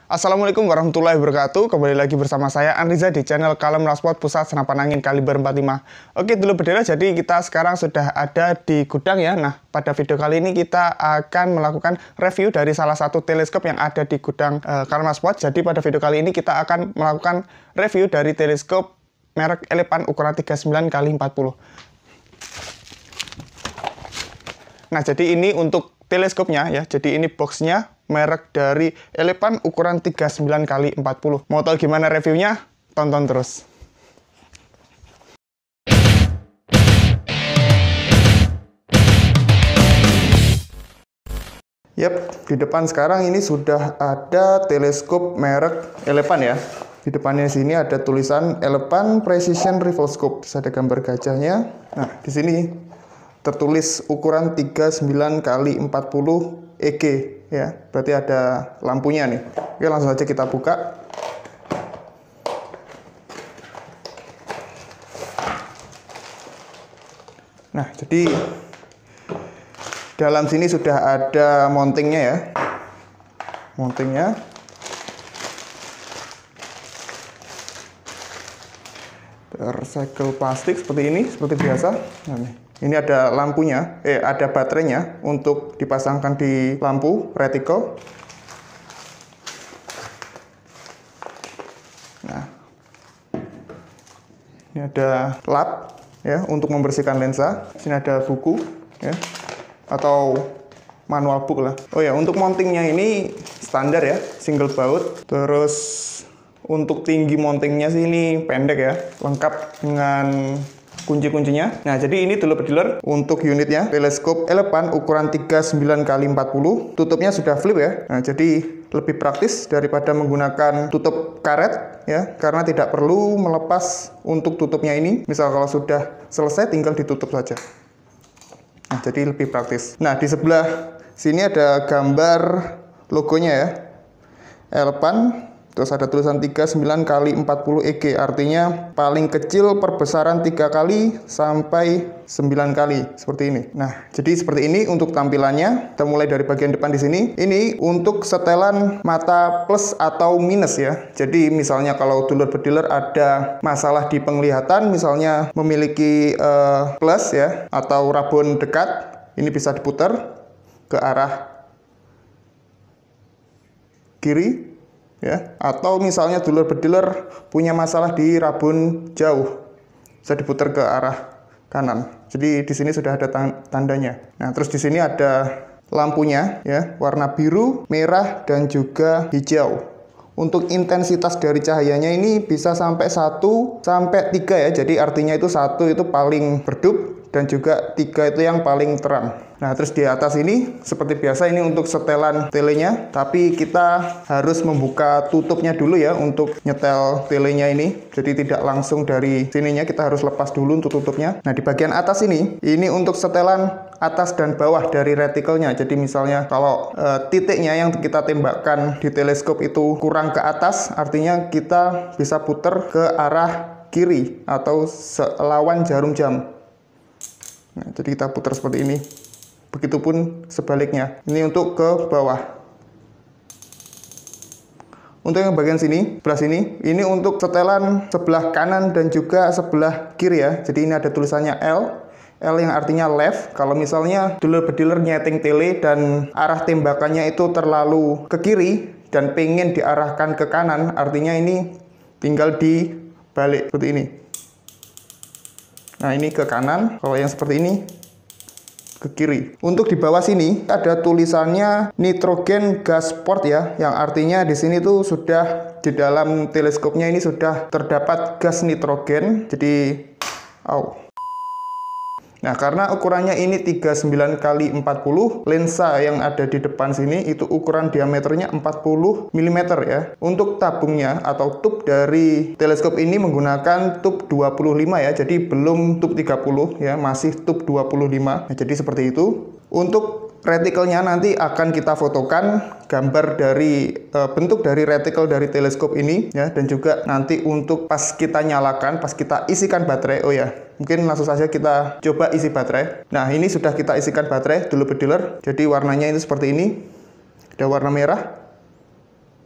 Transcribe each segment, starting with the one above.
Assalamualaikum warahmatullahi wabarakatuh. Kembali lagi bersama saya Anriza di channel Kalem Rasport Pusat Senapan Angin Kaliber 45. Oke dulu berdera, jadi kita sekarang sudah ada di gudang ya. Nah, pada video kali ini kita akan melakukan review dari salah satu teleskop yang ada di gudang Kalem Rasport. Jadi pada video kali ini kita akan melakukan review dari teleskop merek Elepan ukuran 39x40. Nah, jadi ini untuk teleskopnya ya. Jadi ini boxnya merek dari Elepan ukuran 39x40. Mau tahu gimana reviewnya? Tonton terus. Yap, di depan sekarang ini sudah ada teleskop merek Elepan ya. Di depannya sini ada tulisan Elepan Precision Rifle Scope. Terus ada gambar gajahnya. Nah, di sini tertulis ukuran 39x40 EG ya, berarti ada lampunya nih. Oke, langsung aja kita buka. Nah, jadi dalam sini sudah ada mountingnya ya. Mountingnya. Tersegel plastik seperti ini, seperti biasa. Nah, ini ada lampunya, ada baterainya untuk dipasangkan di lampu reticle. Nah, ini ada lap ya untuk membersihkan lensa. Di sini ada buku ya, atau manual book lah. Oh ya, untuk mountingnya ini standar ya, single baut. Terus untuk tinggi mountingnya sih ini pendek ya, lengkap dengan kunci-kuncinya. Nah, jadi ini dulu bediler untuk unitnya. Teleskop Elepan ukuran 39x40. Tutupnya sudah flip ya. Nah, jadi lebih praktis daripada menggunakan tutup karet ya, karena tidak perlu melepas untuk tutupnya ini. Misal kalau sudah selesai tinggal ditutup saja. Nah, jadi lebih praktis. Nah, di sebelah sini ada gambar logonya ya. Elepan. Terus ada tulisan 39x40 EG, artinya paling kecil perbesaran 3 kali sampai 9 kali, seperti ini. Nah, jadi seperti ini untuk tampilannya. Kita mulai dari bagian depan di sini. Ini untuk setelan mata plus atau minus ya. Jadi misalnya kalau dulur bediler ada masalah di penglihatan, misalnya memiliki plus ya, atau rabun dekat, ini bisa diputar ke arah kiri. Ya, atau misalnya dulur bediler punya masalah di rabun jauh, bisa diputar ke arah kanan. Jadi di sini sudah ada tandanya. Nah, terus di sini ada lampunya ya, warna biru, merah dan juga hijau. Untuk intensitas dari cahayanya ini bisa sampai 1 sampai 3 ya. Jadi artinya itu 1 itu paling redup dan juga 3 itu yang paling terang. Nah, terus di atas ini seperti biasa ini untuk setelan telenya, tapi kita harus membuka tutupnya dulu ya untuk nyetel telenya ini. Jadi tidak langsung dari sininya, kita harus lepas dulu untuk tutupnya. Nah, di bagian atas ini untuk setelan atas dan bawah dari retikelnya. Jadi misalnya kalau titiknya yang kita tembakkan di teleskop itu kurang ke atas, artinya kita bisa putar ke arah kiri atau lawan jarum jam. Nah, jadi kita putar seperti ini. Begitupun sebaliknya. Ini untuk ke bawah. Untuk yang bagian sini, sebelah sini, ini untuk setelan sebelah kanan dan juga sebelah kiri ya. Jadi ini ada tulisannya L. L yang artinya left. Kalau misalnya dulur bediler nyeting tele dan arah tembakannya itu terlalu ke kiri dan pengen diarahkan ke kanan, artinya ini tinggal dibalik seperti ini. Nah, ini ke kanan. Kalau yang seperti ini ke kiri. Untuk di bawah sini ada tulisannya nitrogen gas port ya, yang artinya di sini tuh sudah di dalam teleskopnya ini sudah terdapat gas nitrogen. Jadi Nah, karena ukurannya ini 39x40, lensa yang ada di depan sini itu ukuran diameternya 40 mm ya. Untuk tabungnya atau tub dari teleskop ini menggunakan tub 25 ya. Jadi belum tub 30 ya, masih tub 25. Nah, jadi seperti itu. Untuk retikelnya nanti akan kita fotokan gambar dari bentuk dari retikel dari teleskop ini ya, dan juga nanti untuk pas kita nyalakan, pas kita isikan baterai. Oh ya, mungkin langsung saja kita coba isi baterai. Nah, ini sudah kita isikan baterai dulu bediler. Jadi warnanya itu seperti ini. Ada warna merah,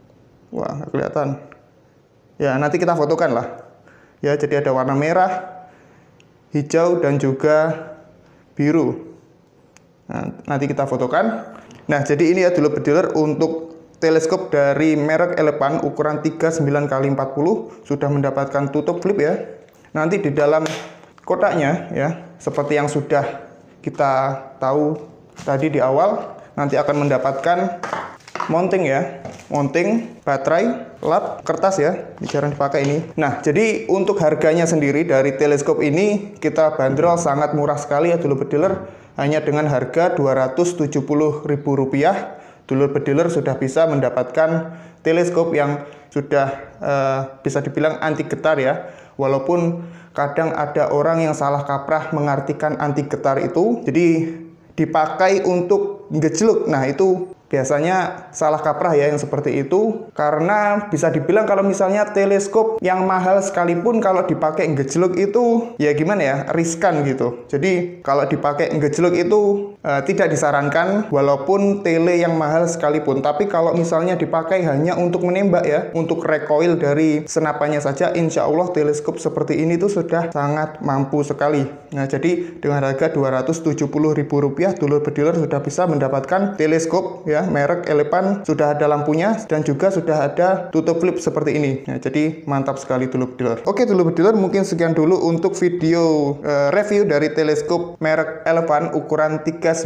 Wah, nggak kelihatan. Ya, nanti kita fotokan lah. Ya, jadi ada warna merah, hijau, dan juga biru. Nah, nanti kita fotokan. Nah, jadi ini ya dulur bediler untuk teleskop dari merek Elepan ukuran 39x40 sudah mendapatkan tutup flip ya. Nanti di dalam kotaknya ya, seperti yang sudah kita tahu tadi di awal, nanti akan mendapatkan mounting ya, mounting, baterai, lap, kertas ya, jarang dipakai ini. Nah, jadi untuk harganya sendiri dari teleskop ini kita bandrol sangat murah sekali ya dulur bediler, hanya dengan harga Rp270.000. Dulur bediler sudah bisa mendapatkan teleskop yang sudah bisa dibilang anti getar ya. Walaupun kadang ada orang yang salah kaprah mengartikan anti getar itu, jadi dipakai untuk ngejluk. Nah, itu biasanya salah kaprah ya yang seperti itu, karena bisa dibilang kalau misalnya teleskop yang mahal sekalipun kalau dipakai ngejluk itu ya gimana ya, riskan gitu. Jadi kalau dipakai ngejluk itu tidak disarankan walaupun tele yang mahal sekalipun. Tapi kalau misalnya dipakai hanya untuk menembak ya, untuk recoil dari senapannya saja, insya Allah teleskop seperti ini tuh sudah sangat mampu sekali. Nah, jadi dengan harga Rp270.000 dulur bediler sudah bisa mendapatkan teleskop ya merek Elepan, sudah ada lampunya dan juga sudah ada tutup flip seperti ini. Nah, jadi mantap sekali dulur bediler. Oke dulur bediler, mungkin sekian dulu untuk video review dari teleskop merek Elepan ukuran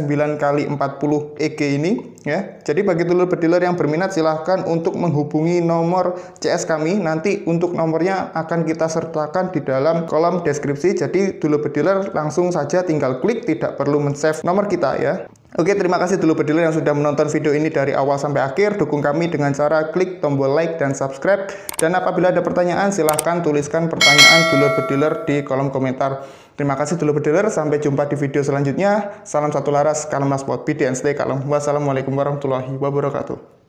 39x40 EG ini ya. Jadi bagi dulur bediler yang berminat silahkan untuk menghubungi nomor CS kami. Nanti untuk nomornya akan kita sertakan di dalam kolom deskripsi. Jadi dulur bediler langsung saja tinggal klik, tidak perlu men-save nomor kita ya. Oke, terima kasih dulur bediler yang sudah menonton video ini dari awal sampai akhir. Dukung kami dengan cara klik tombol like dan subscribe. Dan apabila ada pertanyaan, silahkan tuliskan pertanyaan dulur bediler di kolom komentar. Terima kasih dulur bediler, sampai jumpa di video selanjutnya. Salam satu laras, kalem laspot, PD and stay kalem. Wassalamualaikum warahmatullahi wabarakatuh.